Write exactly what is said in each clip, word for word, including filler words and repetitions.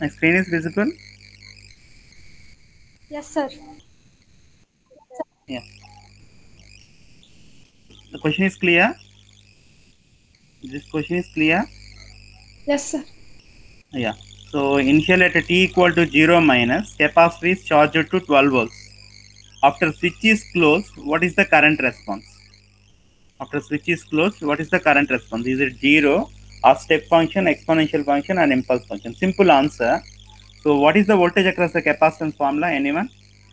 My screen is visible? Yes, sir. Yeah. The question is clear? This question is clear? Yes, sir. Yeah. So initially at a t equal to zero minus, capacitor is charged to twelve volts. After switch is closed, what is the current response? After switch is closed, what is the current response? Is it zero or step function, exponential function, and impulse function? Simple answer. So what is the voltage across the capacitance formula? Anyone?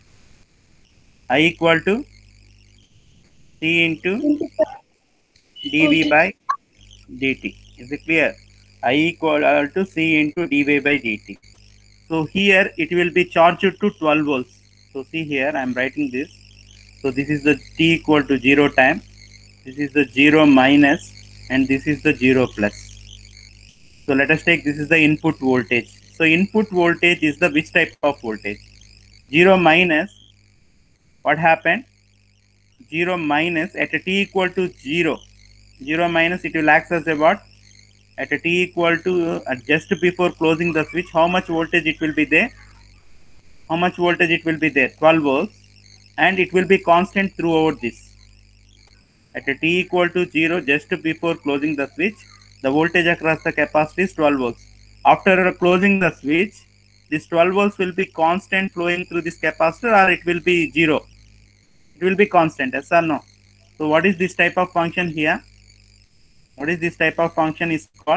I equal to C into dV Okay. by dt. Is it clear? I equal to C into dV by dt. So here it will be charged to twelve volts. So see here I am writing this. So this is the t equal to zero time. This is the zero minus and this is the zero plus. So let us take this is the input voltage. So input voltage is the which type of voltage? zero minus, what happened? zero minus at a t equal to zero. zero minus it will act as a what? At a t equal to uh, just before closing the switch, how much voltage it will be there? How much voltage it will be there? twelve volts, and it will be constant throughout this. At a t equal to zero, just before closing the switch, the voltage across the capacitor is twelve volts. After closing the switch, this twelve volts will be constant flowing through this capacitor, or it will be zero. It will be constant, yes or no? So what is this type of function here? What is this type of function is called?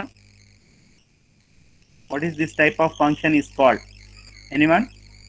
What is this type of function is called? Anyone?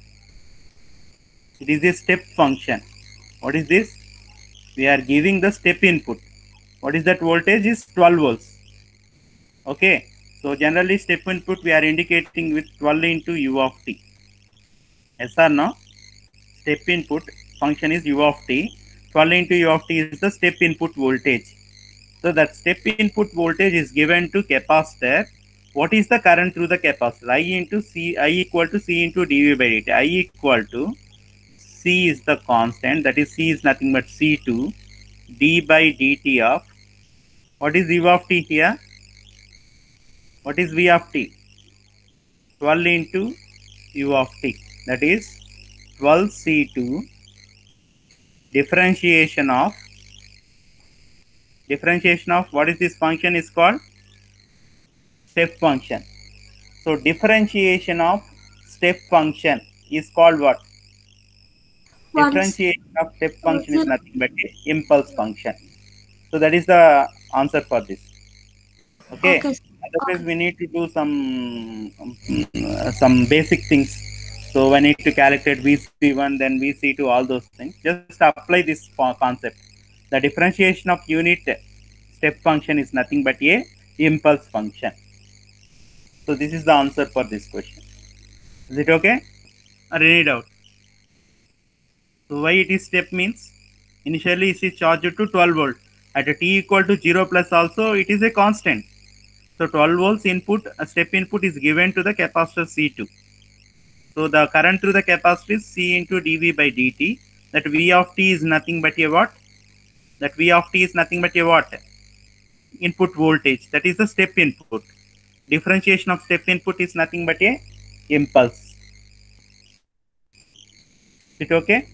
It is a step function. What is this? We are giving the step input. What is that voltage? Is twelve volts. Okay. So generally step input we are indicating with twelve into u of t. Yes or no? Step input function is u of t. twelve into u of t is the step input voltage. So that step input voltage is given to capacitor. What is the current through the capacitor? I into C, I equal to C into dV by dt. I equal to C is the constant, that is C is nothing but C two d by dt of, what is u of t here? What is v of t? twelve into u of t, that is twelve C two differentiation of, differentiation of what is this function is called? Step function. So differentiation of step function is called what? Once. Differentiation of step function is Okay, nothing but a impulse function. So that is the answer for this. Okay. okay, Otherwise, we need to do some um, uh, some basic things. So we need to calculate V C one, then V C two, all those things. Just apply this concept. The differentiation of unit step function is nothing but a impulse function. So this is the answer for this question. Is it okay? Or any doubt? So why it is step means initially it is charged to twelve volt. At a t equal to zero plus also it is a constant. So twelve volts input, a step input is given to the capacitor C two. So the current through the capacitor is C into dV by dt. That V of t is nothing but a what? That V of t is nothing but a what? Input voltage. That is the step input. Differentiation of step input is nothing but a impulse. Is it okay?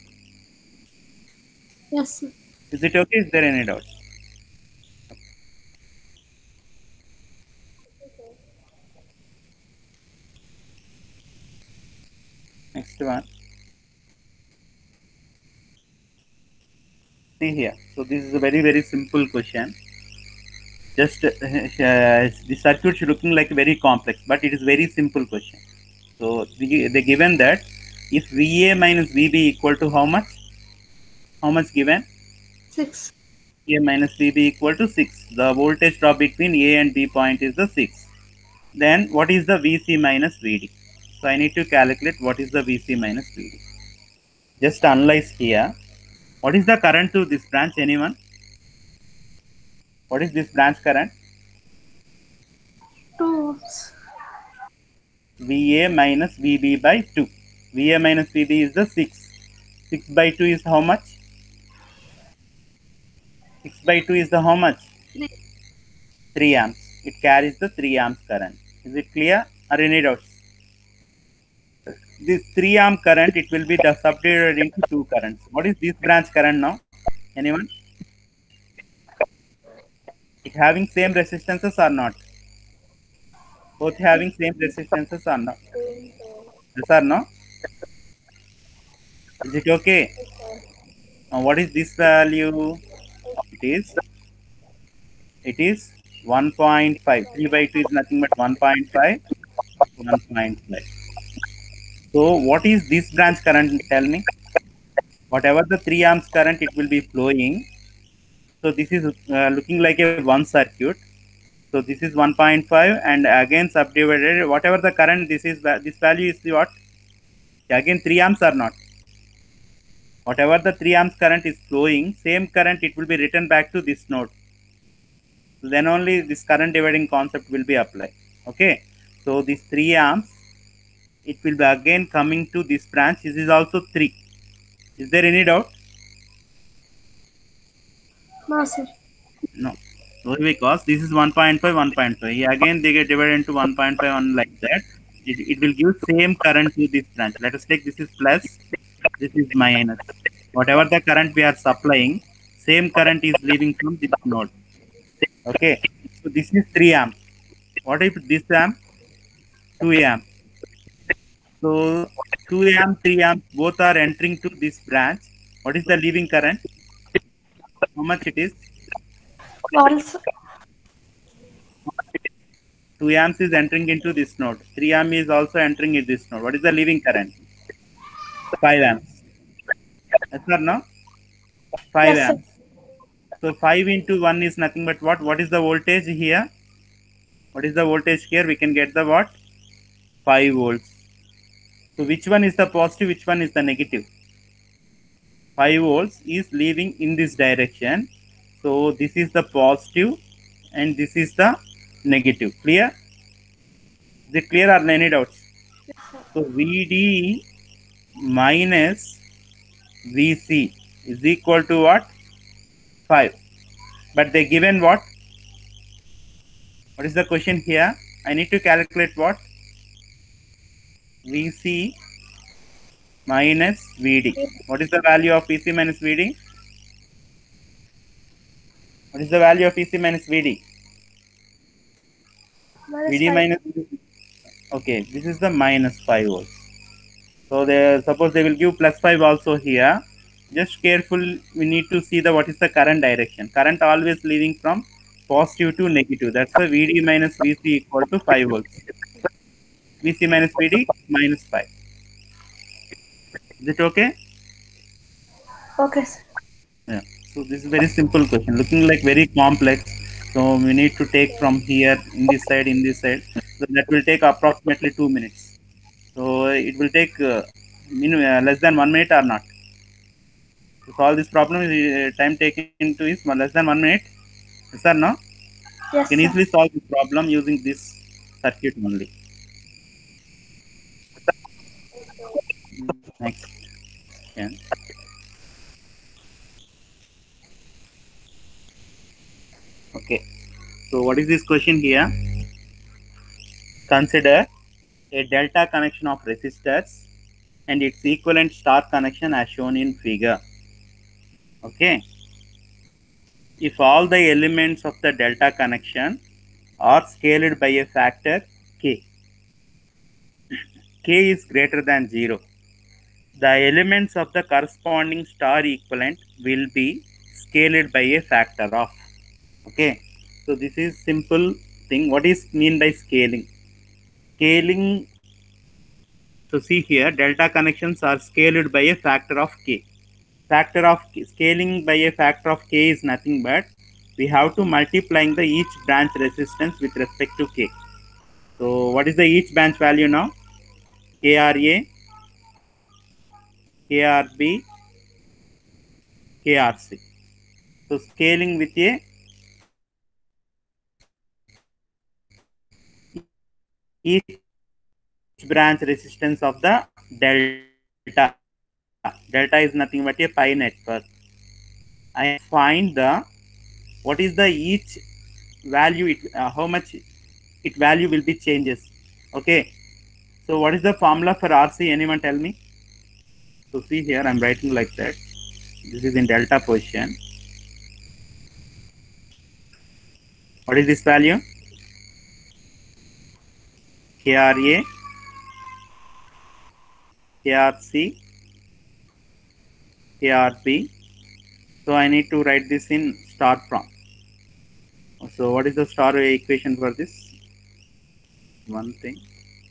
yes, sir. Is it okay? Is there any doubt? Next one. See here. So this is a very very simple question. Just uh, uh, the circuit is looking like very complex, but it is very simple question. So they, they given that if V A minus V B equal to how much? How much given? Six. A minus V B equal to six. The voltage drop between A and B point is the six. Then what is the V C minus V D? So I need to calculate what is the V C minus V D. Just analyze here. What is the current to this branch? Anyone? What is this branch current? Two. V A minus V B by two. V A minus V B is the six. six by two is how much? six by two is the how much? Three. three amps. It carries the three amps current. Is it clear or any doubts? this three amp current, it will be subdivided into two currents. What is this branch current now? Anyone? It having same resistances or not? Both having same resistances or not? Yes or no? Is it okay? Now what is this value? It is it is one point five. three by two is nothing but one point five. one point five. So what is this branch current? Tell me. Whatever the three amps current, it will be flowing. So this is uh, looking like a one circuit. So this is one point five, and again subdivided. Whatever the current, this is this value is the what? Again three amps or not? Whatever the three amps current is flowing, same current it will be written back to this node. Then only this current dividing concept will be applied. Okay. So this three amps, it will be again coming to this branch. This is also three. Is there any doubt? No, sir. No. So because this is one point five, one point five. Again they get divided into one point five, one like that. It, it will give same current to this branch. Let us take this is plus, this is minus. Whatever the current we are supplying, same current is leaving from this node. Okay. So this is three amp. What if this amp? two amp. So two amp, three amp, both are entering to this branch. What is the leaving current? How much it is? Also, two amps is entering into this node. three amp is also entering in this node. What is the leaving current? five amps. Yes or no? five yes, amps. So five into one is nothing but what? What is the voltage here? What is the voltage here? We can get the what? five volts. So which one is the positive? Which one is the negative? five volts is leaving in this direction. So this is the positive and this is the negative. Clear? Is it clear or any doubts? So V D minus V C is equal to what? five. But they given what? What is the question here? I need to calculate what? V C minus V D. What is the value of V C minus V D? What is the value of V C minus V D? minus V D five. minus, okay, this is the minus five volts. So they suppose they will give plus five also here. Just careful, we need to see the what is the current direction. Current always leaving from positive to negative. That's the V D minus V C equal to five volts. V C minus V D minus five. Is it okay? Okay, sir. Yeah. So this is very simple question. Looking like very complex. So we need to take from here in this side, in this side. So that will take approximately two minutes. So it will take uh, uh, less than one minute or not. To solve this problem, uh, time taken into is less than one minute. Yes or no? Yes, You can sir. easily solve this problem using this circuit only. Next. Yeah. Okay. So what is this question here? Consider a delta connection of resistors and its equivalent star connection as shown in figure. Okay. If all the elements of the delta connection are scaled by a factor k, k is greater than zero, the elements of the corresponding star equivalent will be scaled by a factor of. Okay. So this is simple thing. What is mean by scaling? Scaling, so see here, delta connections are scaled by a factor of k. Factor of k, scaling by a factor of k is nothing but we have to multiplying the each branch resistance with respect to k. So what is the each branch value now? K R A, K R B, K R C. So scaling with a each branch resistance of the delta. Delta is nothing but a pi network. I find the what is the each value, it uh, how much it value will be changes. Okay. So what is the formula for R C? Anyone tell me? So see here, I'm writing like that. This is in delta position. What is this value? K R A, K R C, K R P. So I need to write this in star form. So what is the star equation for this? One thing.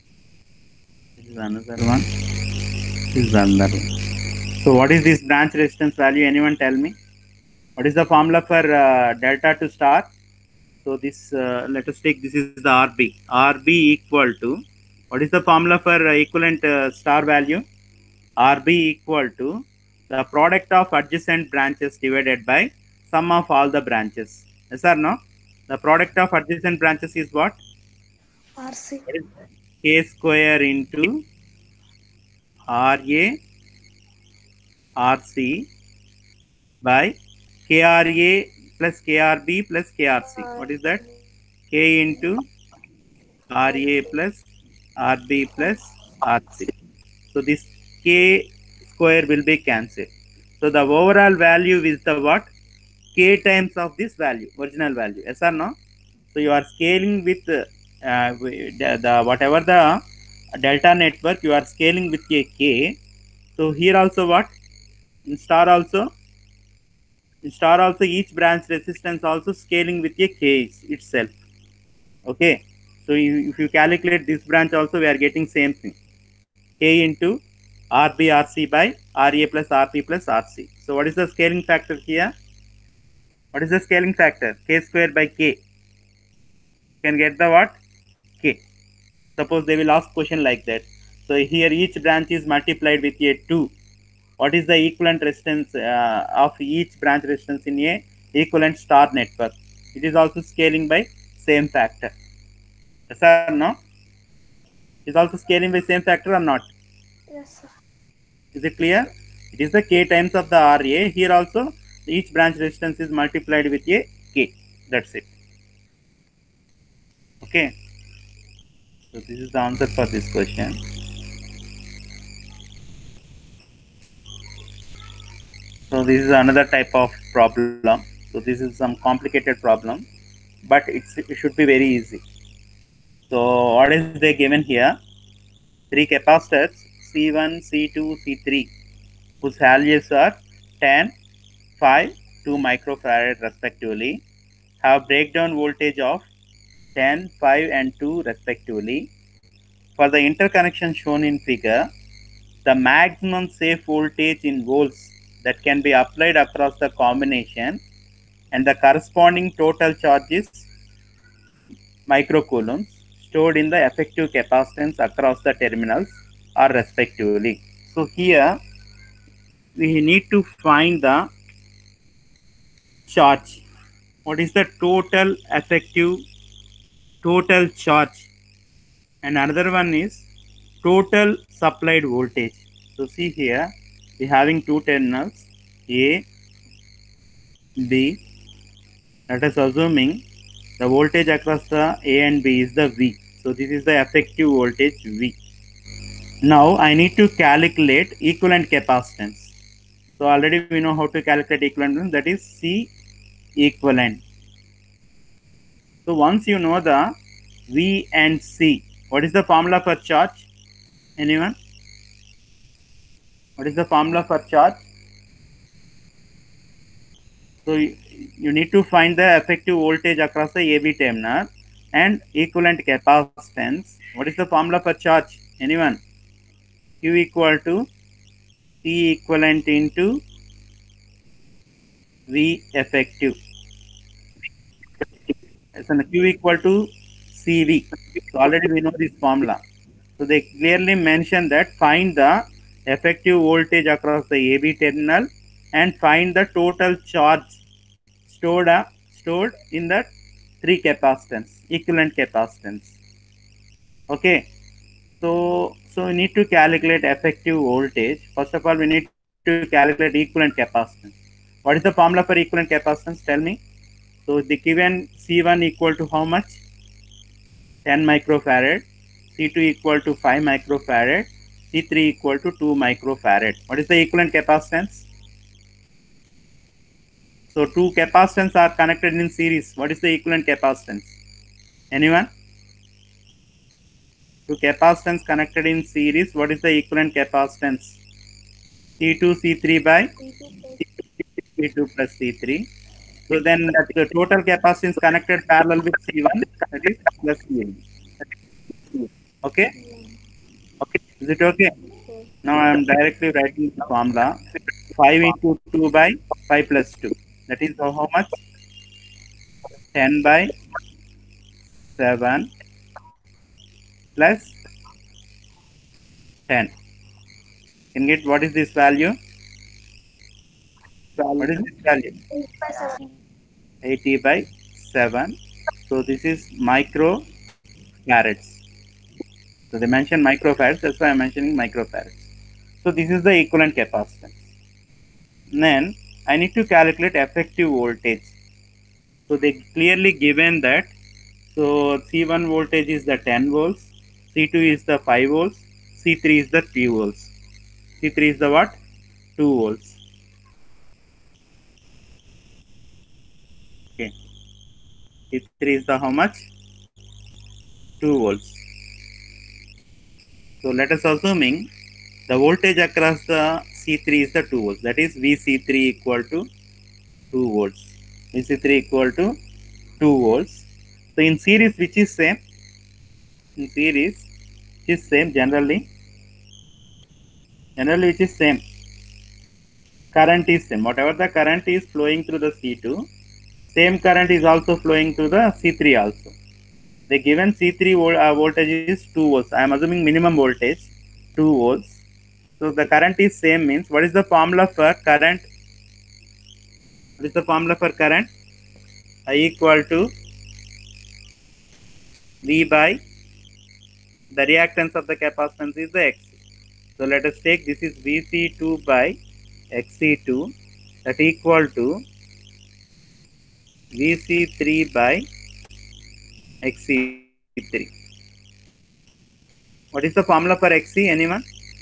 This is another one. This is another one. So what is this branch resistance value? Anyone tell me? What is the formula for uh, delta to star? So this, uh, let us take, this is the R B. R B equal to, what is the formula for uh, equivalent uh, star value? R B equal to the product of adjacent branches divided by sum of all the branches. Yes or no? The product of adjacent branches is what? R C. K square into R A R C by K R A plus K R B plus K R C. What is that? K into R A plus R B plus R C. So this K square will be cancelled. So the overall value is the what? K times of this value, original value. Yes or no? So you are scaling with uh, the, the whatever the delta network, you are scaling with a K. So here also what? In star also, in star also each branch resistance also scaling with a K itself. Okay. So you, if you calculate this branch also, we are getting same thing. K into R B R C by R A plus R P plus R C. So what is the scaling factor here? What is the scaling factor? K square by K. You can get the what? K. Suppose they will ask question like that. So here each branch is multiplied with a two. What is the equivalent resistance uh, of each branch resistance in a equivalent star network? It is also scaling by same factor. Yes or no? Is also scaling by same factor or not? Yes, sir. Is it clear? It is the K times of the R A. Here also each branch resistance is multiplied with a K. That's it. Okay. So this is the answer for this question. So this is another type of problem. So this is some complicated problem, but it's, it should be very easy. So what is they given here? Three capacitors C one, C two, C three, whose values are ten, five, two microfarad respectively, have breakdown voltage of ten, five and two respectively. For the interconnection shown in figure, the maximum safe voltage in volts that can be applied across the combination and the corresponding total charges microcoulombs stored in the effective capacitance across the terminals are respectively. So here we need to find the charge. What is the total effective total charge? And another one is total supplied voltage. So see here we having two terminals A, B. Let us assuming the voltage across the A and B is the V. So this is the effective voltage V. Now I need to calculate equivalent capacitance. So already we know how to calculate equivalent, that is C equivalent. So once you know the V and C, what is the formula for charge? Anyone? What is the formula for charge? So you, you need to find the effective voltage across the A B terminal and equivalent capacitance. What is the formula for charge? Anyone? Q equal to C equivalent into V effective. So Q equal to C V. So already we know this formula. So they clearly mention that find the effective voltage across the A B terminal and find the total charge stored uh, stored in the three capacitance, equivalent capacitance. Okay. So so we need to calculate effective voltage. First of all, we need to calculate equivalent capacitance. What is the formula for equivalent capacitance? Tell me. So the given C one equal to how much? ten microfarad. C two equal to five microfarad, C three equal to two microfarad. What is the equivalent capacitance? So two capacitance are connected in series. What is the equivalent capacitance? Anyone? Two capacitance connected in series. What is the equivalent capacitance? C two C three by C two plus C three. So then the total capacitance connected parallel with C one, that is plus C one. Okay? Okay. Is it okay? Okay. Now I am directly writing the formula. five into two by five plus two. That is how, how much? ten by seven plus ten. Can you get what is this value? What is this value? eight by seven. eighty by seven. So this is microfarads. So they mention microfarads, that's why I'm mentioning microfarads. So this is the equivalent capacitance. Then I need to calculate effective voltage. So they clearly given that. So C one voltage is the ten volts, C two is the five volts, C three is the three volts. C three is the what? two volts. Okay. C three is the how much? two volts. So let us assuming the voltage across the C three is the two volts. That is V C three equal to two volts. V C three equal to two volts. So in series, which is same? In series, which is same generally. Generally, which is same. Current is same. Whatever the current is flowing through the C two, same current is also flowing through the C three also. The given C three volt, uh, voltage is two volts. I am assuming minimum voltage two volts. So the current is same means what is the formula for current? What is the formula for current? I equal to V by the reactance of the capacitance is the X. So let us take this is V C two by X C two, that equal to V C three by X C three. What is the formula for X C? Anyone?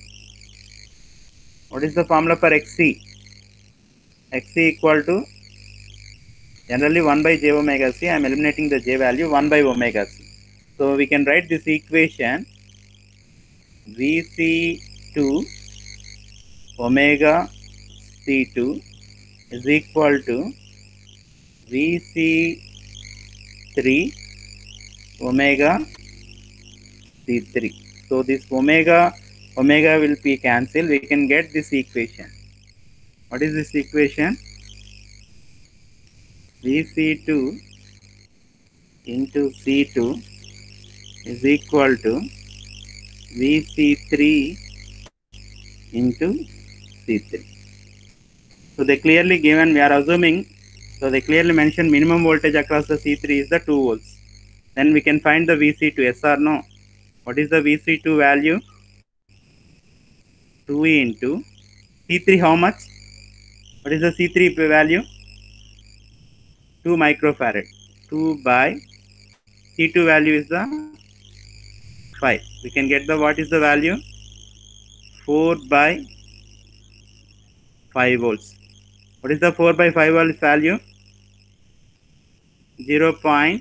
What is the formula for X C? X C equal to generally one by j omega c. I am eliminating the j value, one by omega c. So we can write this equation V C two omega C two is equal to V C three omega C three. So this omega omega will be cancelled. We can get this equation. What is this equation? V C two into C two is equal to V C three into C three. So they clearly given, we are assuming, so they clearly mention minimum voltage across the C three is the two volts. Then we can find the V C two, yes or no? What is the V C two value? two into C three how much? What is the C three value? two microfarad. two by C two value is the five. We can get the what is the value? four by five volts. What is the four by five volts value? zero point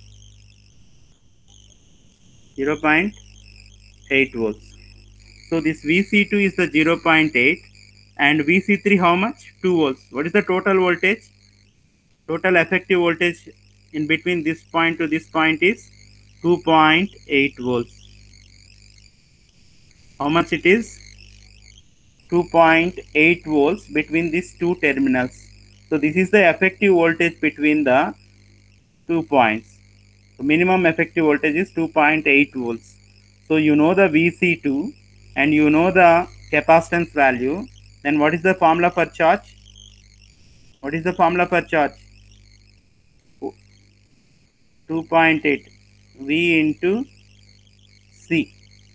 eight volts. So this V C two is the zero point eight and V C three how much? two volts. What is the total voltage? Total effective voltage in between this point to this point is two point eight volts. How much it is? two point eight volts between these two terminals. So this is the effective voltage between the two points. So minimum effective voltage is two point eight volts. So you know the V C two and you know the capacitance value. Then what is the formula for charge? What is the formula for charge? two point eight V into C.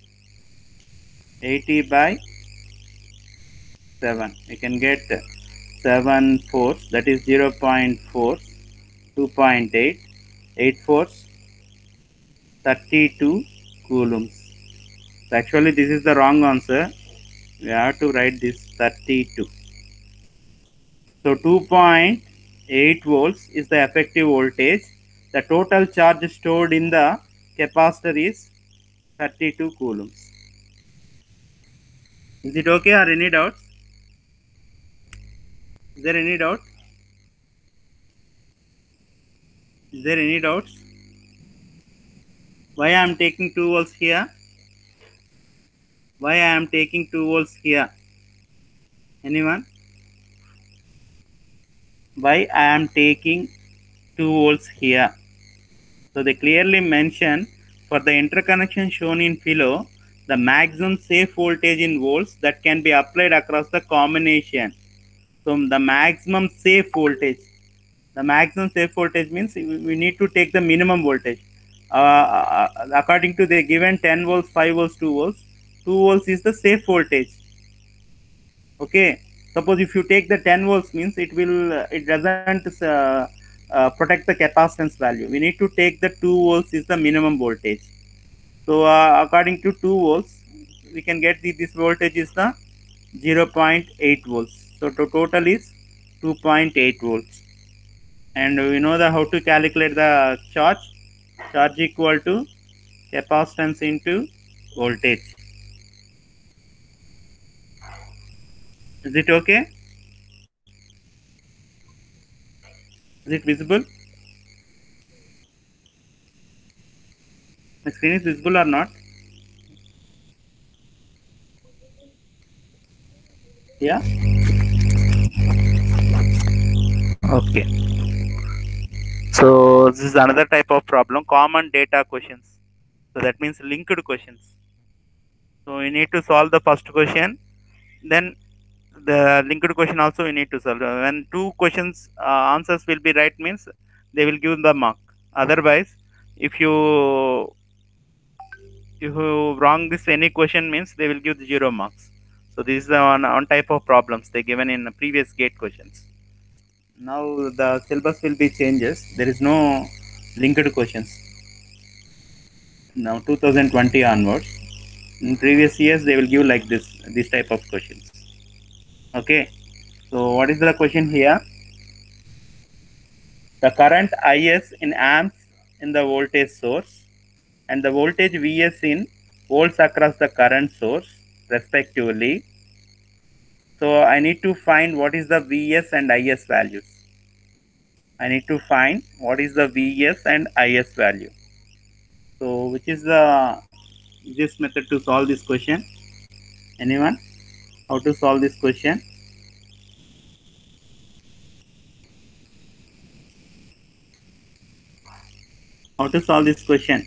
eighty by seven. We can get seven fourths, that is zero point four, two point eight, eight fourths, thirty-two coulombs. So actually this is the wrong answer. We have to write this thirty-two. So two point eight volts is the effective voltage. The total charge stored in the capacitor is thirty-two coulombs. Is it okay or any doubts? Is there any doubt? Is there any doubts? Why I am taking two volts here? Why I am taking two volts here? Anyone? Why I am taking two volts here? So they clearly mention for the interconnection shown in below, the maximum safe voltage in volts that can be applied across the combination. So the maximum safe voltage. The maximum safe voltage means we need to take the minimum voltage. Uh, according to the given ten volts, five volts, two volts, two volts is the safe voltage. Okay. Suppose if you take the ten volts means it will uh, it doesn't uh, uh, protect the capacitance value. We need to take the two volts is the minimum voltage. So uh, according to two volts, we can get the, this voltage is the zero point eight volts. So the total is two point eight volts. And we know the how to calculate the charge. Charge equal to capacitance into voltage. Is it okay? Is it visible? The screen is visible or not? Yeah. Okay. So this is another type of problem, common data questions. So that means linked questions. So we need to solve the first question, then the linked question also we need to solve. When two questions uh, answers will be right means they will give the mark. Otherwise, if you if you wrong this any question means they will give the zero marks. So this is the one, one type of problems they given in the previous gate questions. Now the syllabus will be changes. There is no linked questions. Now two thousand twenty onwards. In previous years they will give like this, this type of questions. Okay. So what is the question here? The current I S in amps in the voltage source and the voltage V S in volts across the current source respectively. So I need to find what is the V S and I S values. I need to find what is the V S and I S value. So which is the easiest method to solve this question? Anyone? How to solve this question? How to solve this question?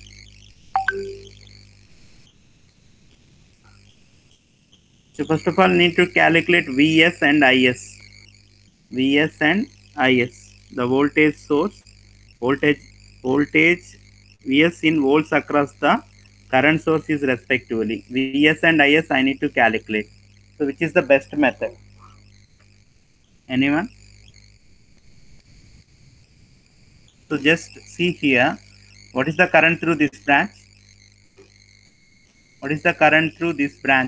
So first of all, need to calculate V S and I S. V S and I S. The voltage source, voltage, voltage V S in volts across the current source is respectively. V S and I S I need to calculate. So which is the best method? Anyone? So just see here. What is the current through this branch? What is the current through this branch?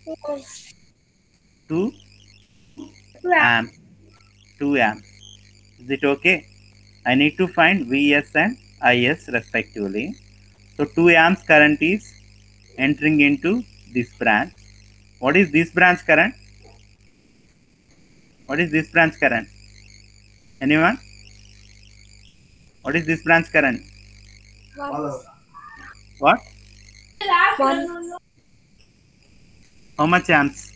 two amps. two amps. Is it okay? I need to find V S and I S respectively. So two amps current is entering into this branch. What is this branch current? What is this branch current? Anyone? What is this branch current? One. What? One. How much amps?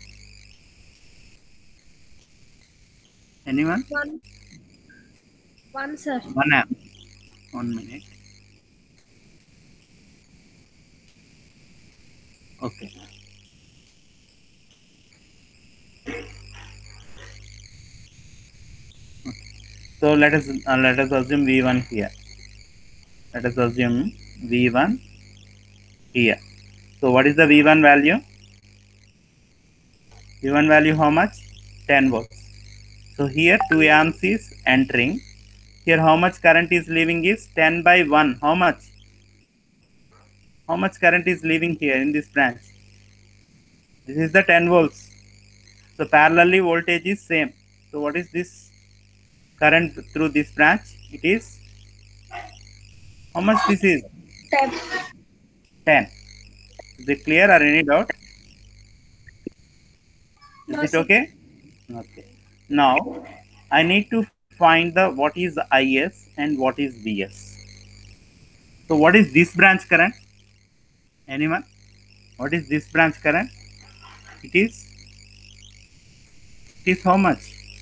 Anyone? One. One, sir. One amp. One minute. Okay. So let us uh, let us assume V one here. Let us assume V one here. So what is the V one value? V one value how much? ten volts. So here two amps is entering. Here how much current is leaving is ten by one. How much? How much current is leaving here in this branch? This is the ten volts. So parallelly voltage is same. So what is this current through this branch? It is, how much this is? ten. ten. Is it clear or any doubt? Is No, it sir. okay? Okay. Now I need to find the what is I S and what is V S. So what is this branch current? Anyone? What is this branch current? It is, it is how much?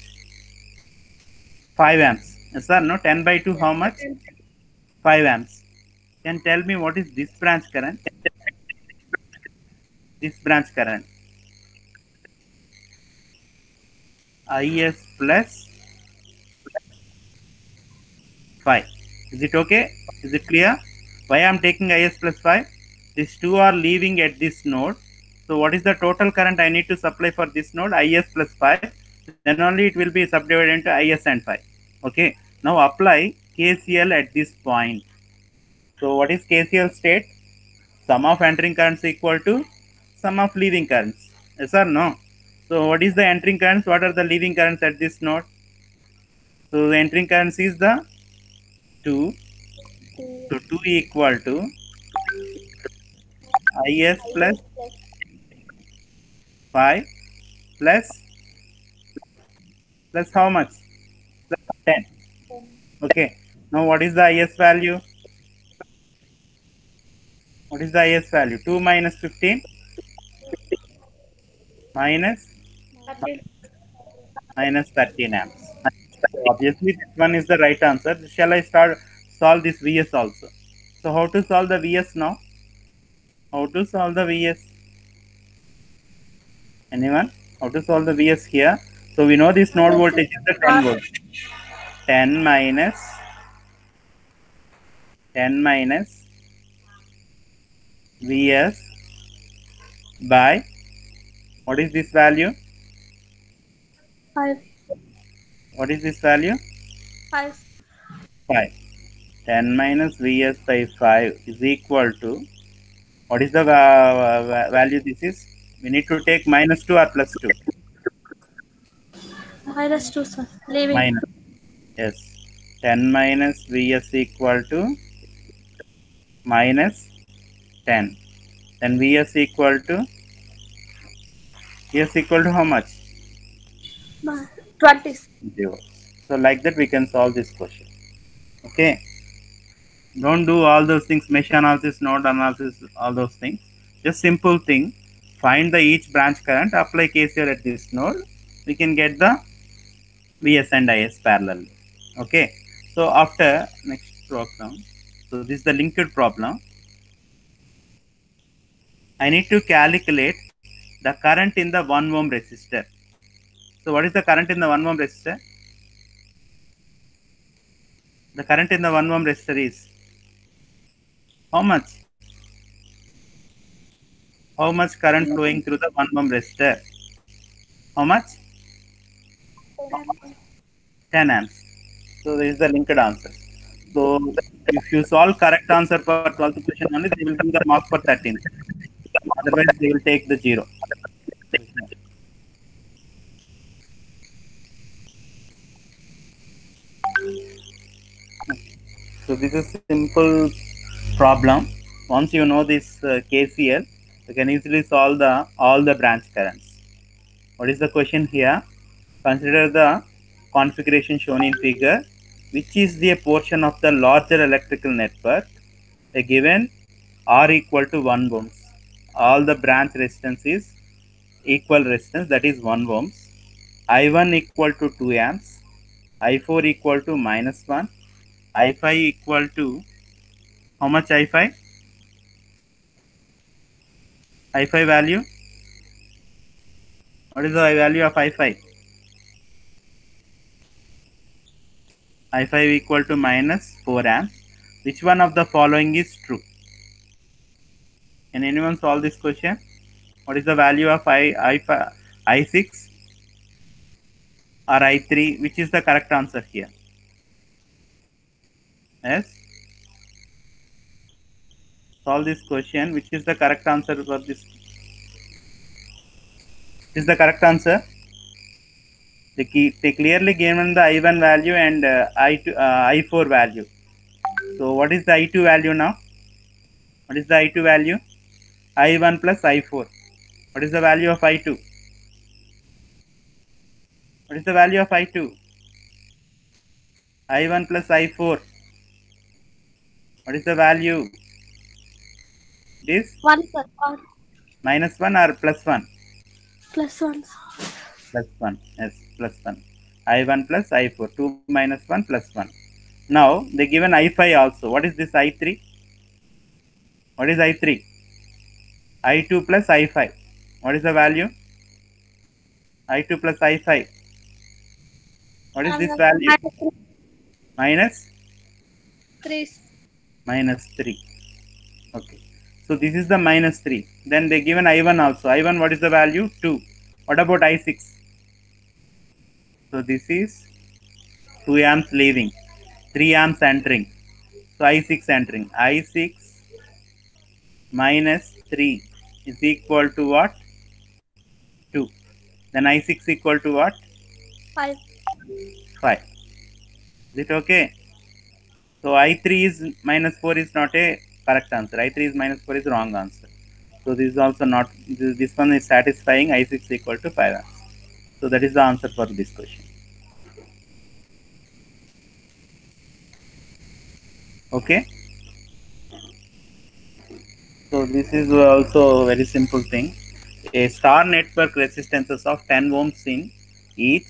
five amps. Yes sir, no? ten by two how much? five amps. Can tell me what is this branch current? This branch current. I S plus five. Is it okay? Is it clear? Why I am taking I S plus five? These two are leaving at this node. So what is the total current I need to supply for this node? I S plus five. Then only it will be subdivided into I S and five. Okay. Now apply K C L at this point. So what is K C L state? Sum of entering currents equal to sum of leaving currents. Yes or no? So what is the entering currents? What are the leaving currents at this node? So the entering currents is the two. So two equal to I S plus five plus plus how much? Plus ten. Okay. Now what is the I S value? What is the I S value? two minus fifteen minus minus thirteen amps. So obviously this one is the right answer. Shall I start solve this V S also? So how to solve the V S now? How to solve the V S? Anyone? How to solve the V S here? So we know this node voltage is the ten volts. ten minus ten minus V S by, what is this value? Five. What is this value? Five. five. ten minus V S by five is equal to, what is the uh, value this is? We need to take minus two or plus two? Minus two, sir. Leaving. Minus. Yes. ten minus V S equal to minus ten. Then V S equal to, V S equal to how much? twenty. zero. So like that we can solve this question. Okay. Don't do all those things, mesh analysis, node analysis, all those things. Just simple thing. Find the each branch current, apply K C L at this node. We can get the V S and I S parallel. Okay. So after next problem, so this is the linked problem. I need to calculate the current in the one ohm resistor. So what is the current in the one ohm resistor? The current in the one ohm resistor is how much? How much current flowing through the one ohm resistor? How much? ten amps. So this is the linked answer. So if you solve correct answer for twelfth question only, they will give the mark for thirteenth. Otherwise, they will take the zero. So this is simple problem. Once you know this uh, K C L, you can easily solve the all the branch currents. What is the question here? Consider the configuration shown in figure, which is the portion of the larger electrical network. A given R equal to one ohms. All the branch resistance is equal resistance, that is one ohms. I one equal to two amps. I four equal to minus one. I five equal to how much? I five? I five value? What is the value of I five? I five equal to minus four amps. Which one of the following is true? Can anyone solve this question? What is the value of I, I, I six or I three? Which is the correct answer here? Yes? solve this question. Which is the correct answer for this? Is the correct answer? They, key, they clearly given the I one value and uh, I two, uh, I four value. So what is the I two value now? What is the I two value? I one plus I four. What is the value of I two? What is the value of I two? I one plus I four. What is the value? This One plus one. minus one or plus one? Plus one. Plus one. Yes, plus one. I one plus I four. two minus one plus one. Now they given I five also. What is this I three? What is I three? I two plus I five. What is the value? I two plus I five. What is this value? Minus? Three. Minus three. Okay. So this is the minus three. Then they given I one also. I one, what is the value? two. What about I six? So this is two amps leaving. three amps entering. So I six entering. I six minus three is equal to what? two. Then I six equal to what? Five. five. Is it okay? So I three is minus four is not a correct answer. I three is minus four is wrong answer. So this is also not, this, this one is satisfying. I six equal to five answer. So that is the answer for this question. Okay. So this is also a very simple thing. A star network resistances of ten ohms in each,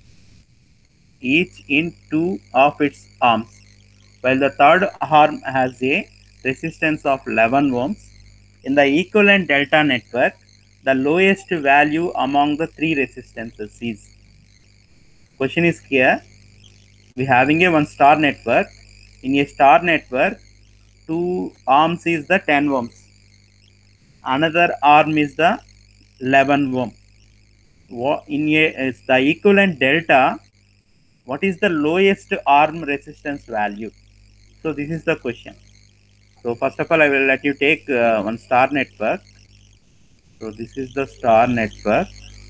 each in two of its arms, while the third arm has a resistance of eleven ohms. In the equivalent delta network, the lowest value among the three resistances is. Question is here. We having a one star network. In a star network, two arms is the ten ohms. Another arm is the eleven ohm. In a is the equivalent delta, what is the lowest arm resistance value? So this is the question. So first of all, I will let you take uh, one star network. So this is the star network.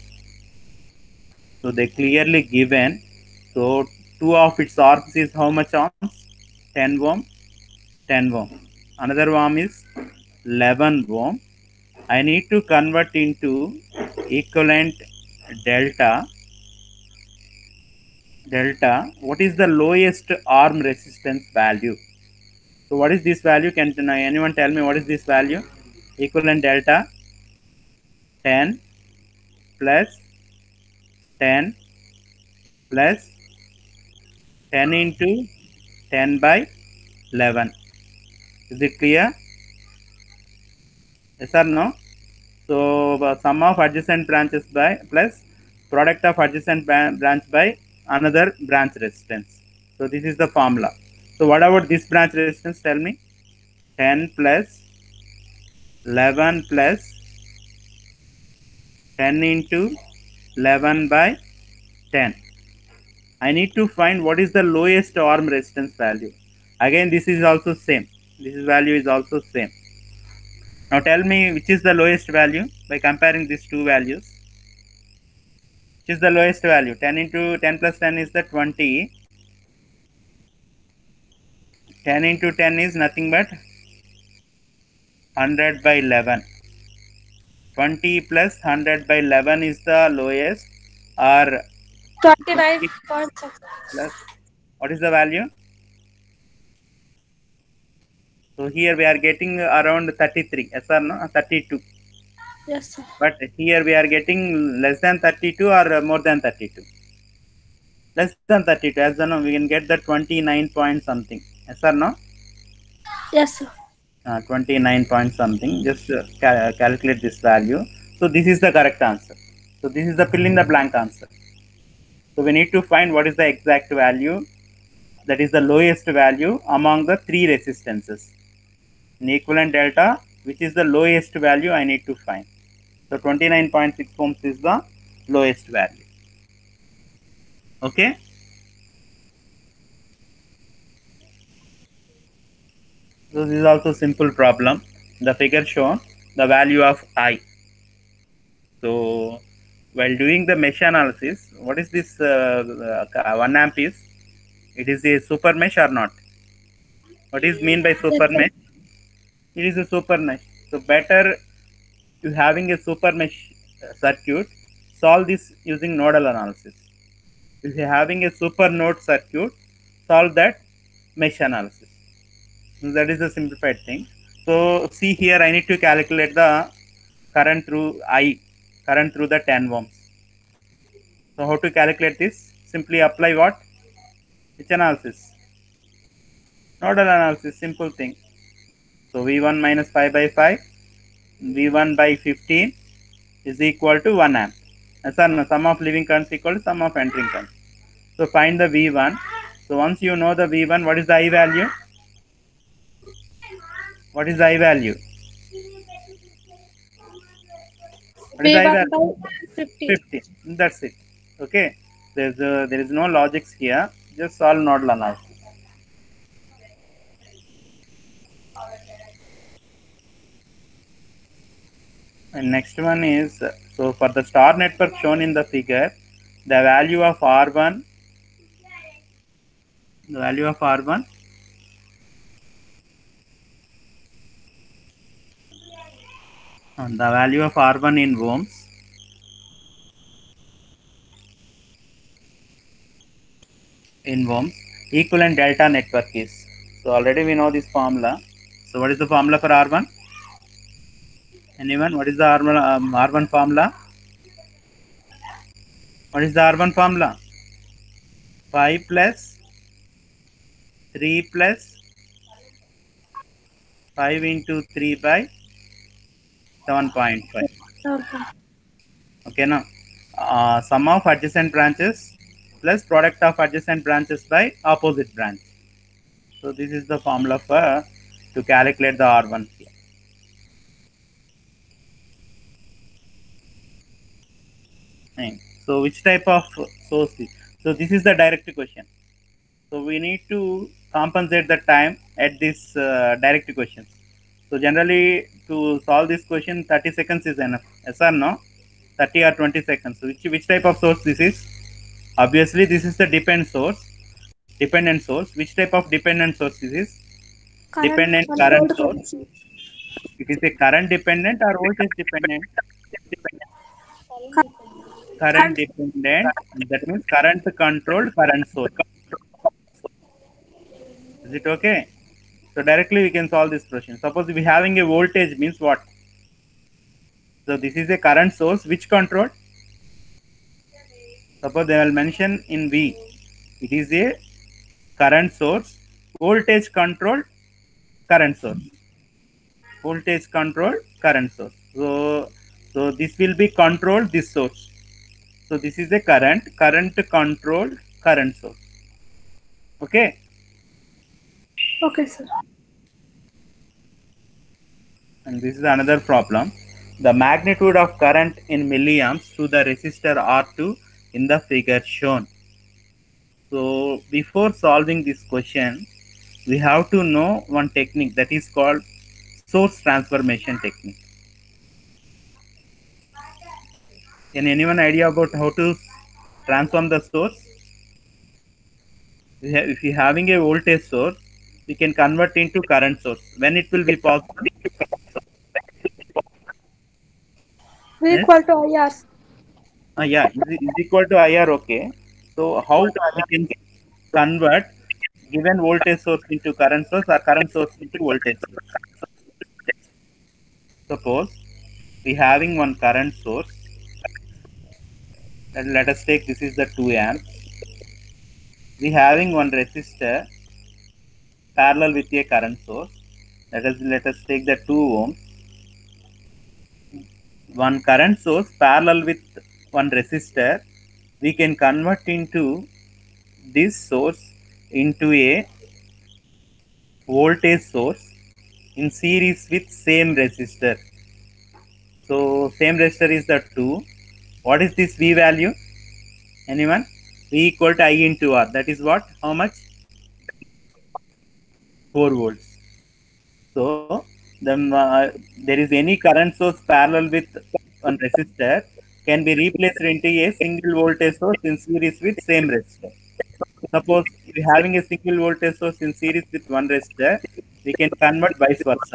So they clearly given. So two of its arms is how much ohms? ten ohm, ten ohm. Another ohm is eleven ohm. I need to convert into equivalent delta. Delta. What is the lowest arm resistance value? So what is this value? Can anyone tell me what is this value? Equivalent delta ten plus ten plus ten into ten by eleven. Is it clear? Yes or no? So uh, sum of adjacent branches by plus product of adjacent branch by another branch resistance. So this is the formula. So what about this branch resistance? Tell me. ten plus eleven plus ten into eleven by ten. I need to find what is the lowest arm resistance value. Again, this is also same. This value is also same. Now tell me which is the lowest value by comparing these two values. Which is the lowest value? ten into ten plus ten is the twenty. ten into ten is nothing but one hundred by eleven. twenty plus one hundred by eleven is the lowest, or Twenty-nine point six. plus what is the value? So here we are getting around thirty-three. Yes or no? thirty-two. Yes, sir. But here we are getting less than thirty-two or more than thirty-two. Less than thirty-two. As you know, we can get the twenty-nine point something. Yes or no? Yes, sir. Uh, twenty-nine point something. Just uh, cal calculate this value. So this is the correct answer. So this is the fill in the blank answer. So we need to find what is the exact value, that is the lowest value among the three resistances. In equivalent delta, which is the lowest value I need to find. So twenty-nine point six ohms is the lowest value. Okay. So this is also simple problem. the figure shown the value of I. So while doing the mesh analysis, what is this uh, uh, one amp is? It is a super mesh or not? What is mean by Yes, super sir. mesh? It is a super mesh. So better you having a super mesh uh, circuit, solve this using nodal analysis. If you having a super node circuit, solve that mesh analysis. So that is the simplified thing. So see here, I need to calculate the current through I, current through the ten ohms. So how to calculate this? Simply apply what? Which analysis? Nodal analysis, simple thing. So V one minus five by five, V one by fifteen is equal to one amp. As no, sum of leaving currents equal to sum of entering currents. So find the V one. So once you know the V one, what is the I value? What is the I value? What is V the I one value? by fifteen. fifty. That's it. Okay. There's a, there is no logics here. Just solve nodal analysis. And next one is, so for the star network shown in the figure, the value of R one, the value of R one, and the value of R one in ohms, in ohms, equivalent delta network is. So already we know this formula. So what is the formula for R one? Anyone? What is the R one, um, R one formula? What is the R one formula? five plus three plus five into three by seven point five. Okay. Okay, now uh, sum of adjacent branches plus product of adjacent branches by opposite branch. So this is the formula for to calculate the R one here. And so which type of source is? So this is the direct question. So we need to compensate the time at this uh, direct question. So generally to solve this question, thirty seconds is enough. Yes or no? thirty or twenty seconds. So which which type of source this is? Obviously this is the dependent source. Dependent source. Which type of dependent source this is? Current Dependent current controlled source. source. It is a current dependent or voltage dependent? Current Current. dependent. That means current controlled current source. Is it okay? So directly we can solve this question. Suppose we having a voltage means what? So this is a current source which controlled. Suppose they will mention in V. It is a current source, voltage controlled current source. Voltage controlled current source. So, so this will be controlled this source. So this is a current, current controlled current source. Okay. Okay, sir. And this is another problem. The magnitude of current in milliamps through the resistor R two in the figure shown. So before solving this question, we have to know one technique that is called source transformation technique. Can anyone idea about how to transform the source? If you having a voltage source, we can convert into current source. When it will be possible? V Yes. equal to I R. Uh, yeah, is, is equal to I R. Okay. So how we can convert given voltage source into current source or current source into voltage source? Suppose we having one current source. And let us take this is the two amps. We having one resistor parallel with a current source. Let us let us take the two ohms. One current source parallel with one resistor. We can convert into this source into a voltage source in series with same resistor. So same resistor is the two. What is this V value? Anyone? V equal to I into R. That is what? How much? four volts. So the uh, there is any current source parallel with one resistor can be replaced into a single voltage source in series with same resistor. Suppose if you having a single voltage source in series with one resistor, we can convert vice versa.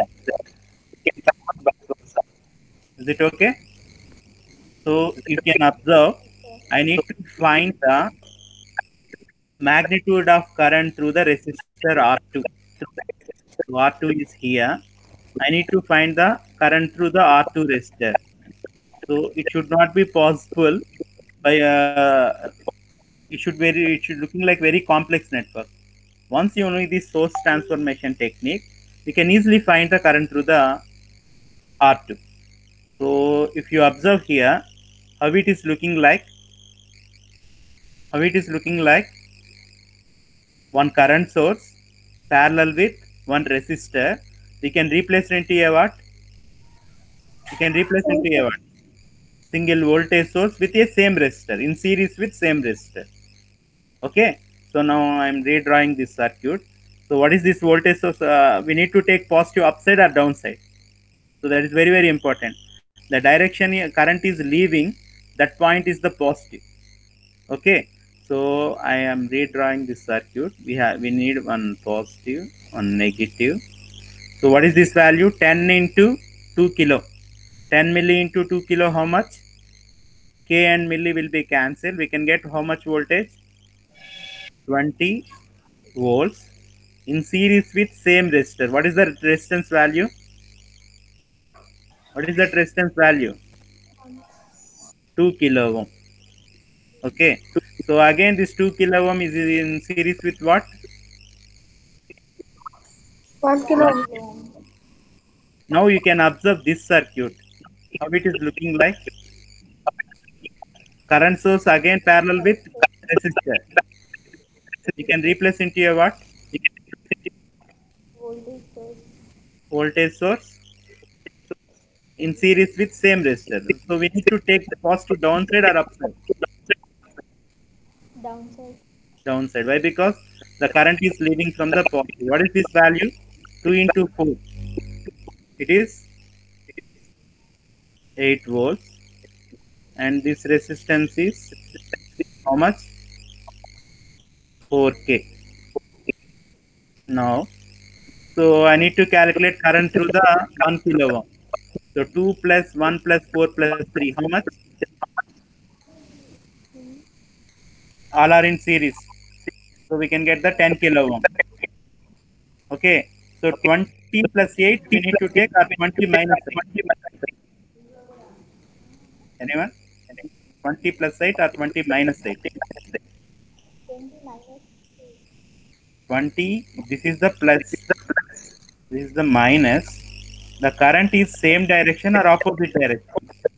Is it okay? So you can observe, I need to find the magnitude of current through the resistor R two. So R two is here. I need to find the current through the R two resistor. So it should not be possible by uh, it should very it should looking like very complex network. Once you know the source transformation technique, you can easily find the current through the R two. So if you observe here, how it is looking like, how it is looking like one current source parallel with one resistor, we can replace into a what? We can replace into a what? Single voltage source with a same resistor in series with same resistor. Okay. So now I am redrawing this circuit. So what is this voltage source? Uh, we need to take positive upside or downside. So that is very very important. The direction current is leaving, that point is the positive. Okay. So I am redrawing this circuit. We have we need one positive, one negative. So what is this value? ten into two kilo. ten milli into two kilo, how much? K and milli will be cancelled. We can get how much voltage? twenty volts in series with same resistor. What is the resistance value? What is that resistance value? two kilo ohm. Okay. So again, this two kilo ohm is in series with what? one kilo. Now you can observe this circuit. How it is looking like? Current source again parallel with resistor. You can replace into a what? Voltage source in series with same resistor. So we need to take the positive downside or upside? Downside. Downside. Why? Because the current is leaving from the positive. What is this value? two into four. It is eight volts. And this resistance is how much? four K. Now, so I need to calculate current through the one kilo ohm. So two plus one plus four plus three, how much? All are in series. So we can get the ten kilo ohm. Okay. So twenty plus eight we need to take, or twenty minus eight. Anyone? twenty plus eight or twenty minus eight? twenty, this is the plus, this is the minus. The current is same direction or opposite direction?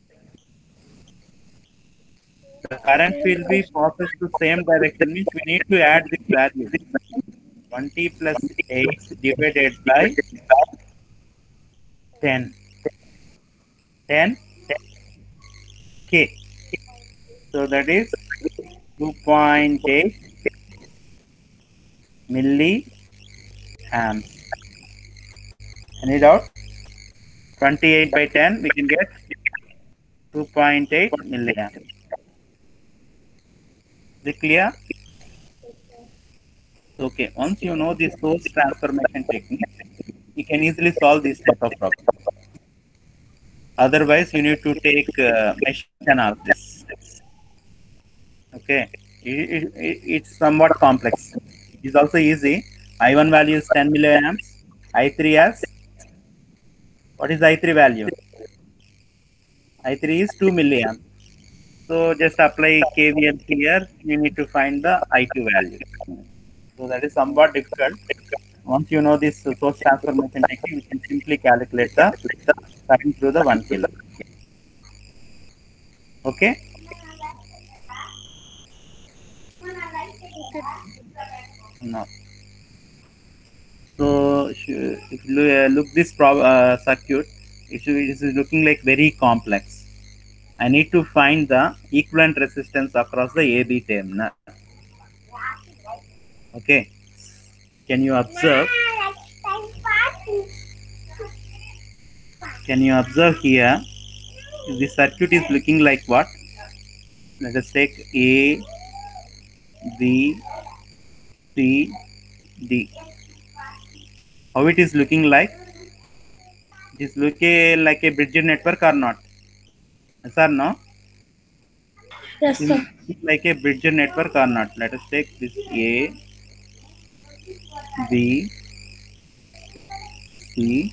The current will be passes to same direction, means we need to add this value. twenty plus eight divided by ten. ten K. So that is two point eight milliamps. Any doubt? twenty-eight by ten, we can get two point eight milliamps. Is it clear? Okay, once you know this source transformation technique, you can easily solve this type of problem. Otherwise, you need to take uh, mesh analysis. Okay, it, it, it's somewhat complex. It's also easy. I one value is ten milliamps. I three as, what is I three value? I three is two milliamps. So just apply K V L here. You need to find the I two value. So that is somewhat difficult. Once you know this source transformation technique, you can simply calculate the current through the one kilo. Okay. No. So if you look this pro uh, circuit, it is looking like very complex. I need to find the equivalent resistance across the A B terminal. Okay. Can you observe? Can you observe here? This circuit is looking like what? Let us take A, B, C, D. How it is looking like? It is looking like a bridge network or not? Yes or no? Yes, It is sir. looking like a bridge network or not? Let us take this A, B, C,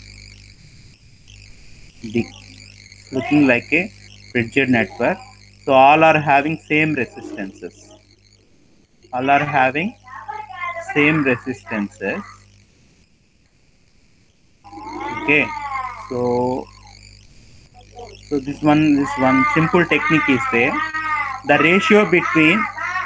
D. Looking like a bridge network. So all are having same resistances. All are having same resistances. Okay. So so this one this one simple technique is there. The ratio between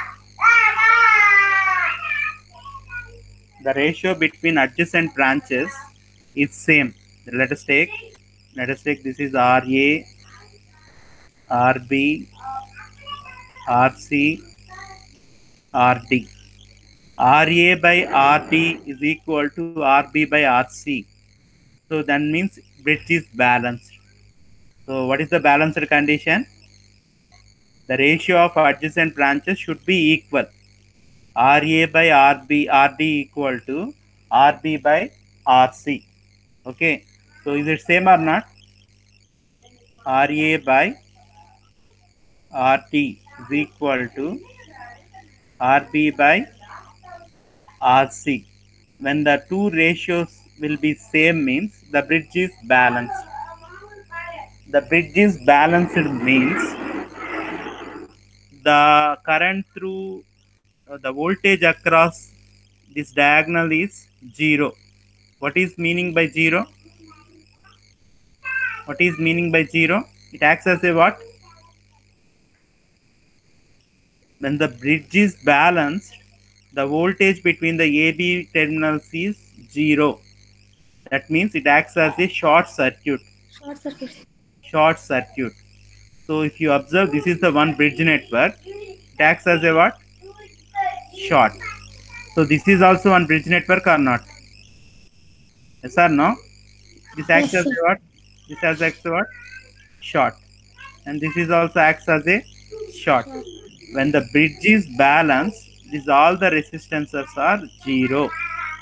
the ratio between adjacent branches is same. Let us take let us take this is R A, R B, R C, R D. R A by R D is equal to R B by R C. So that means bridge is balanced. So what is the balanced condition? The ratio of adjacent branches should be equal. R A by R B, R D equal to R B by R C. Okay. So is it same or not? R A by R D is equal to R B by R C. When the two ratios will be same means the bridge is balanced. The bridge is balanced means the current through uh, the voltage across this diagonal is zero. What is meaning by zero? What is meaning by zero? It acts as a what? When the bridge is balanced, the voltage between the A B terminals is zero. That means it acts as a short circuit. Short circuit. Short circuit. So if you observe, this is the one bridge network. It acts as a what? Short. So this is also one bridge network or not? Yes or no? This acts Yes, as sir. a what? This acts as a what? Short. And this is also acts as a short. Short. When the bridge is balanced, this all the resistances are zero.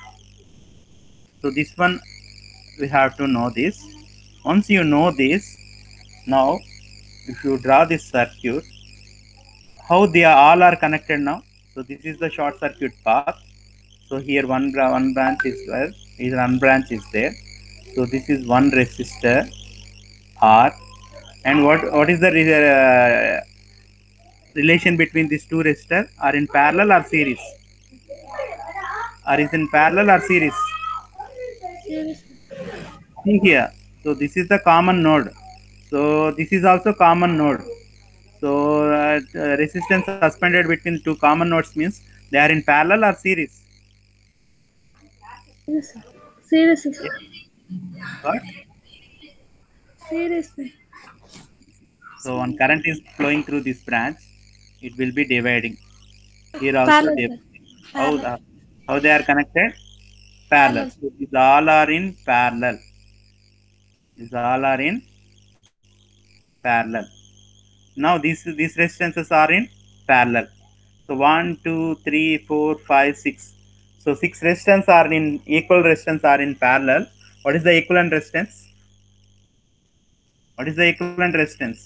So this one we have to know this. Once you know this, now if you draw this circuit, how they are all are connected now? So this is the short circuit path. So here one one branch is there, is one branch is there. So this is one resistor R, and what what is the uh, relation between these two resistors? Are in parallel or series? Are is in parallel or series? Series. See here. So this is the common node. So this is also common node. So uh, resistance suspended between two common nodes means they are in parallel or series. Series. Series. Yeah. What? Series. So one current is flowing through this branch, it will be dividing. Here also Parallel, they sir. how Parallel. the, how they are connected? Parallel. Parallel. So these all are in parallel. These all are in parallel. Now these these resistances are in parallel. So one, two, three, four, five, six. So six resistance are in equal resistance are in parallel. What is the equivalent resistance? What is the equivalent resistance?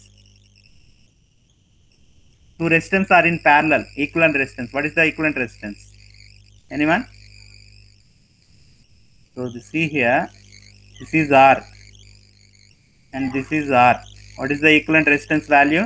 Two resistance are in parallel. Equivalent resistance. What is the equivalent resistance? Anyone? So this see here. This is R and this is R. What is the equivalent resistance value?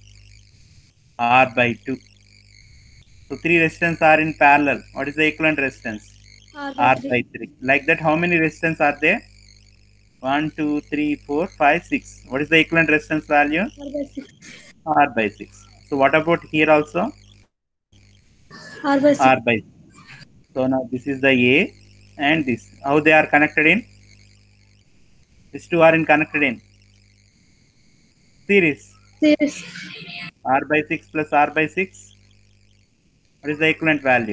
R by two. So three resistance are in parallel. What is the equivalent resistance? R by R three. by three. Like that, how many resistance are there? one, two, three, four, five, six. What is the equivalent resistance value? R by six. R by six. So what about here also? R by R six. by six. So now this is the A and this. How they are connected in? These two are in connected in series. Series. R by six plus R by six. What is the equivalent value?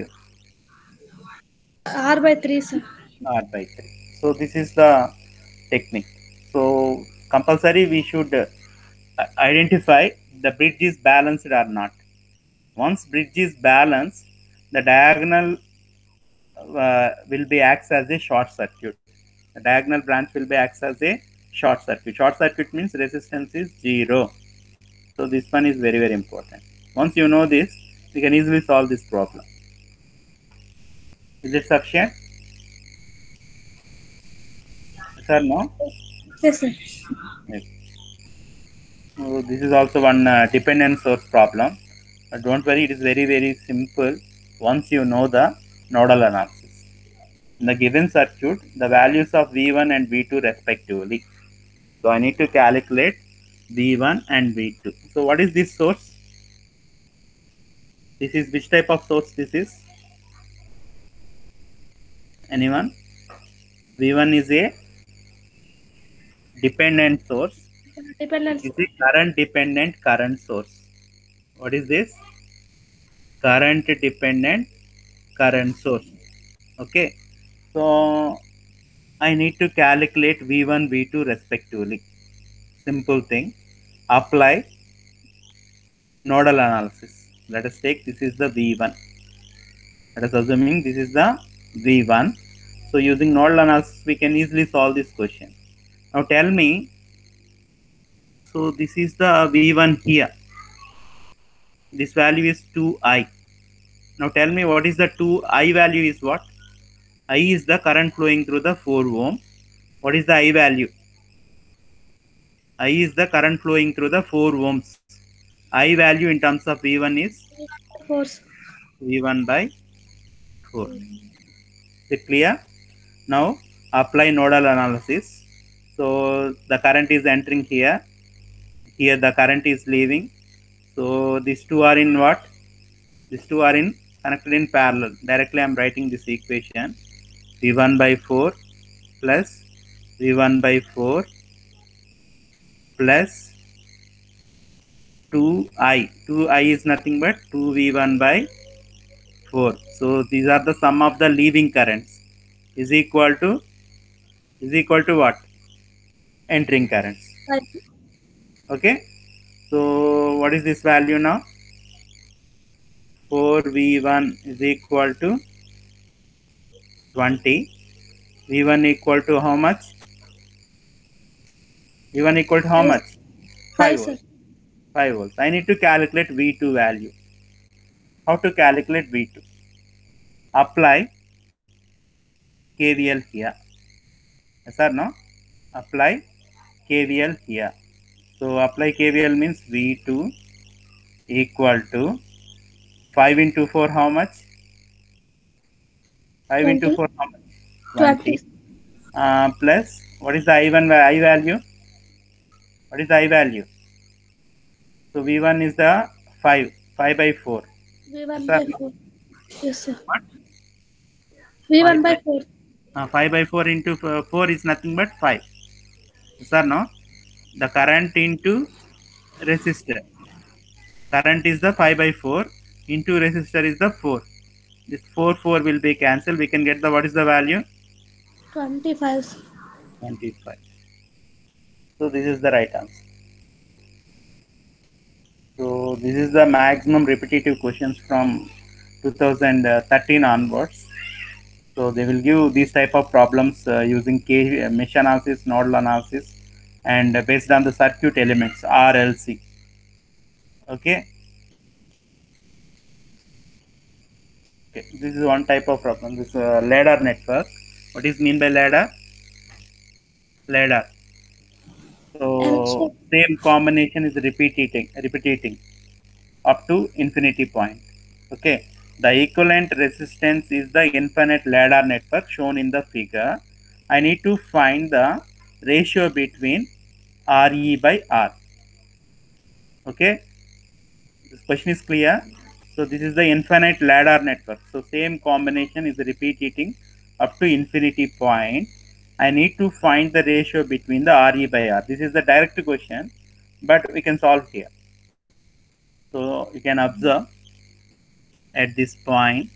R by three, sir. R by three. So this is the technique. So compulsory we should uh, identify the bridge is balanced or not. Once bridge is balanced, the diagonal uh, will be acts as a short circuit. The diagonal branch will be acts as a short circuit. Short circuit means resistance is zero. So this one is very very important. Once you know this, you can easily solve this problem. Is it sufficient? Yes or no? Yes, sir. Yes. So this is also one uh, dependent source problem. But don't worry, it is very very simple once you know the nodal analysis. In the given circuit, the values of V one and V two respectively. So I need to calculate V one and V two. So what is this source? This is which type of source this is? Anyone? V one is a dependent source. Dependence. It is a current dependent current source. What is this? Current dependent current source. Okay. So I need to calculate V one, V two respectively. Simple thing. Apply nodal analysis. Let us take this is the V one. Let us assuming this is the V one. So using nodal analysis, we can easily solve this question. Now tell me, so this is the V one here. This value is two I. Now tell me what is the two I value is what? I is the current flowing through the four ohm. What is the I value? I is the current flowing through the four ohms. I value in terms of V one is Force. V one by four. Is it clear? Now apply nodal analysis. So the current is entering here. Here the current is leaving. So these two are in what? These two are in connected in parallel. Directly I am writing this equation. V one by four plus V one by four plus two I. two I is nothing but two V one by four. So these are the sum of the leaving currents is equal to is equal to what? Entering currents. Right. Okay. So what is this value now? four V one is equal to twenty. V one equal to how much? V one equal to how Five. much? Five, five sir. volts. five volts. I need to calculate V two value. How to calculate V two? Apply K V L here. Yes or no? Apply K V L here. So apply K V L means V two equal to five into four how much? five twenty. into four how much? twenty. twenty. Uh, plus what is the I one I value? What is the I value? So V one is the five. five by four. V one Yes, by no? four. Yes, sir. What? V one five by by, four. uh, five by four into four is nothing but five. Yes or no? The current into resistor. Current is the five by four into resistor is the four. This four, four will be cancelled. We can get the what is the value? Twenty-five. twenty-five. So this is the right answer. So this is the maximum repetitive questions from two thousand thirteen onwards. So they will give these type of problems uh, using K, uh, mesh analysis, nodal analysis, and uh, based on the circuit elements R L C. Okay. Okay. This is one type of problem. This uh, ladder network. What is mean by ladder? Ladder. So same combination is repeating, repeating up to infinity point. Okay. The equivalent resistance is the infinite ladder network shown in the figure. I need to find the ratio between R E by R. Okay. This question is clear. So this is the infinite ladder network. So same combination is repeating up to infinity point. I need to find the ratio between the R E by R. This is the direct question, but we can solve here. So you can observe at this point.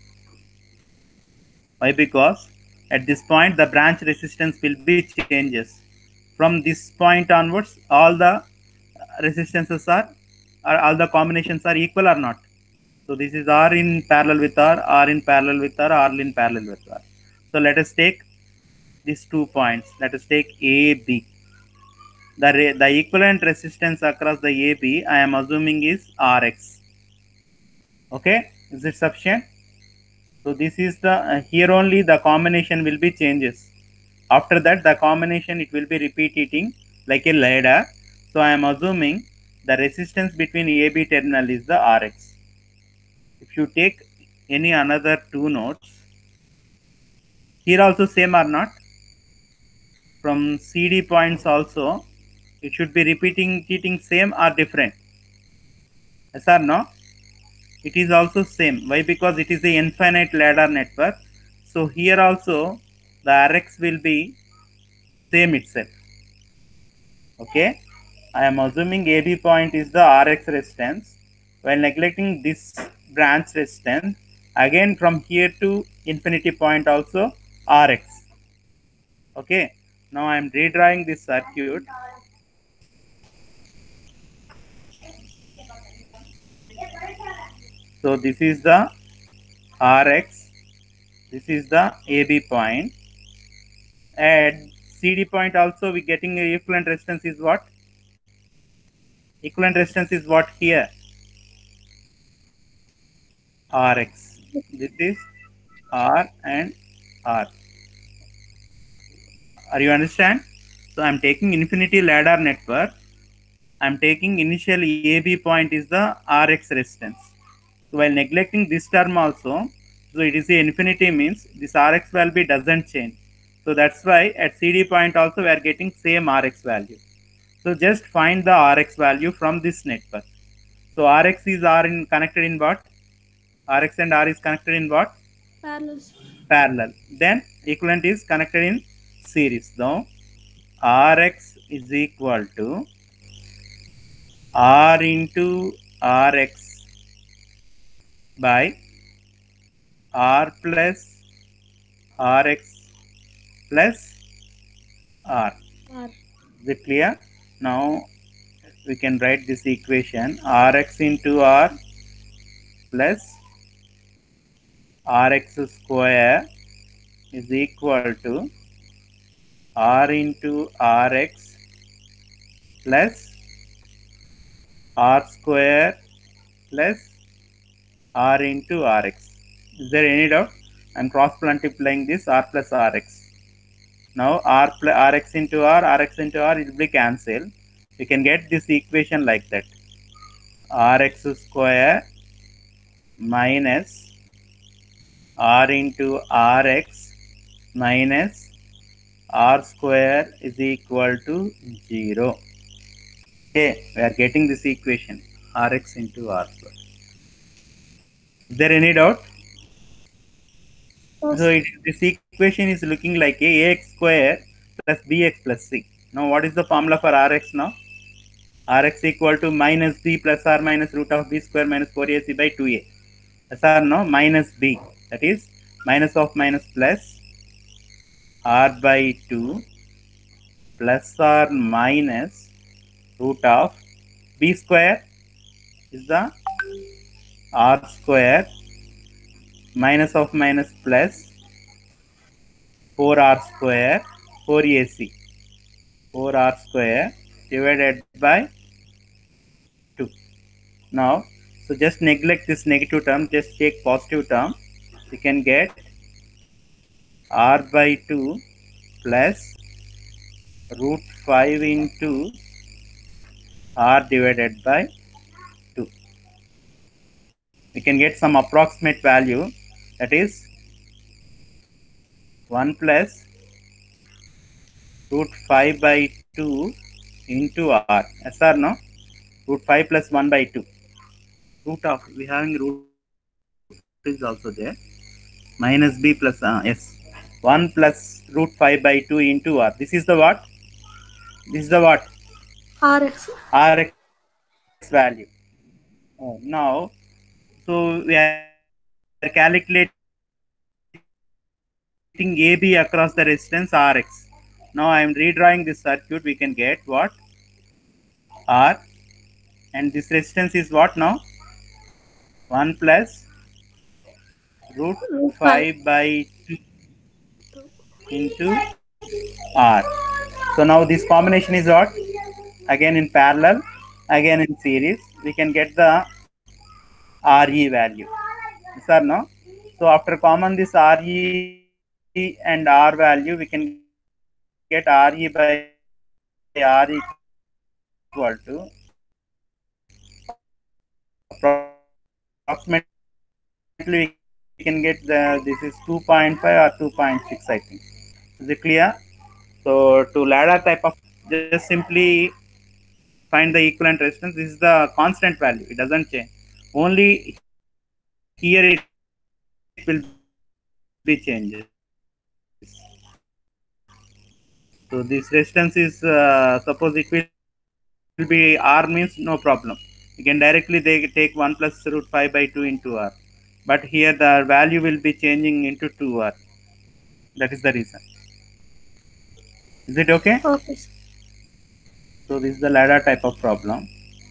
Why? Because at this point the branch resistance will be changes from this point onwards, all the resistances are, or all the combinations are equal or not. So this is R in parallel with R, R in parallel with R, R in parallel with R. So let us take these two points. Let us take A, B. The, the equivalent resistance across the A B, I am assuming is R X. Okay, is it sufficient? So this is the, uh, here only the combination will be changes. After that, the combination, it will be repeating like a ladder. So I am assuming the resistance between A B terminal is the R X. If you take any another two nodes, here also same or not? From C D points also, it should be repeating, repeating same or different? Yes or no? It is also same. Why? Because it is a infinite ladder network. So here also the R X will be same itself. Okay, I am assuming A B point is the R X resistance, while neglecting this branch resistance. Again from here to infinity point also R X. Okay, now I am redrawing this circuit. So this is the R X, this is the A B point. At C D point also we getting a equivalent resistance is what? Equivalent resistance is what here? R X. This is R and R. Are you understand? So I am taking infinity ladder network. I am taking initial A B point is the R X resistance. So while neglecting this term also, so it is a infinity means this R X value doesn't change. So that's why at C D point also we are getting same R X value. So just find the R X value from this network. So R X is R in connected in what? R X and R is connected in what? Parallel. Parallel. Then equivalent is connected in series. Now R X is equal to R into R X by R plus R X plus R. R. Is it clear? Now we can write this equation R X into R plus R X square is equal to R into R X plus R square plus R into R X. Is there any doubt? I am cross multiplying this R plus R X. Now R plus R X into R, R X into R, it will be cancelled. We can get this equation like that. R X square minus R into R X minus R square is equal to zero. Okay, we are getting this equation R X into R square. Is there any doubt? Yes. So it, this equation is looking like a ax square plus bx plus c. Now what is the formula for Rx now? Rx equal to minus b plus r minus root of b square minus four a c by two a. Yes or no? Minus b, that is minus of minus plus r by two plus r minus root of b square is the r square minus of minus plus four r square four a c. four r square divided by two. Now, so just neglect this negative term, just take positive term. You can get r by two plus root five into r divided by two. We can get some approximate value, that is one plus root five by two into r. Yes or no? Root five plus one by two. Root of, we having root is also there. Minus b plus, uh, yes. one plus root five by two into r. This is the what? This is the what? R X. Rx value. Oh, now, so we are calculating A B across the resistance R X. Now I am redrawing this circuit. We can get what? R, and this resistance is what now? one plus root Root five. five by two into R. So now this combination is what? Again in parallel, again in series. We can get the R E value. Yes or no? So after common this R E and R value, we can get R E by R equal to approximately we can get the this is two point five or two point six, I think. Is it clear? So to ladder type of, just simply find the equivalent resistance. This is the constant value, it doesn't change. Only here it will be changes. So this resistance is uh, suppose it will be R means no problem. You can directly they take one plus root five by two into R. But here the value will be changing into two R. That is the reason. Is it okay? Okay, sir. So this is the ladder type of problem.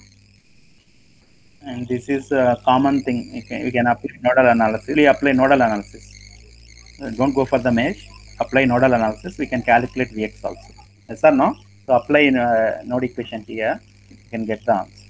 And this is a common thing. You can, you can apply nodal analysis. Really apply nodal analysis. Don't go for the mesh. Apply nodal analysis. We can calculate Vx also. Yes or no? So apply in uh, node equation here. You can get the answer.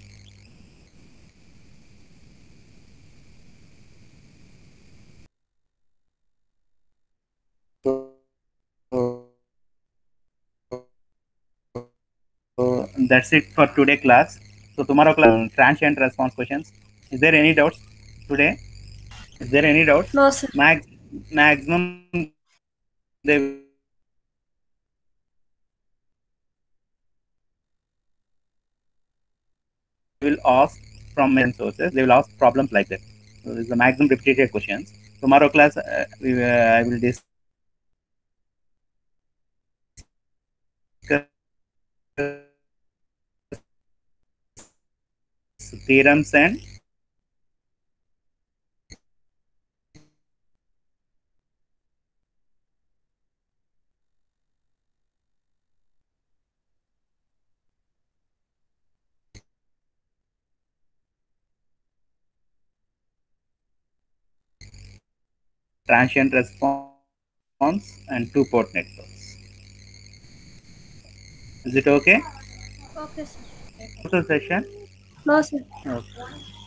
So that's it for today class. So tomorrow class transient response questions. Is there any doubts today? Is there any doubts? No, sir. Max, maximum they will ask from many sources. They will ask problems like that. So this is the maximum repetitive questions. Tomorrow class uh, we, uh, I will discuss theorems and transient response and two port networks. Is it okay? Okay, sir. Total session? No, sir. Okay.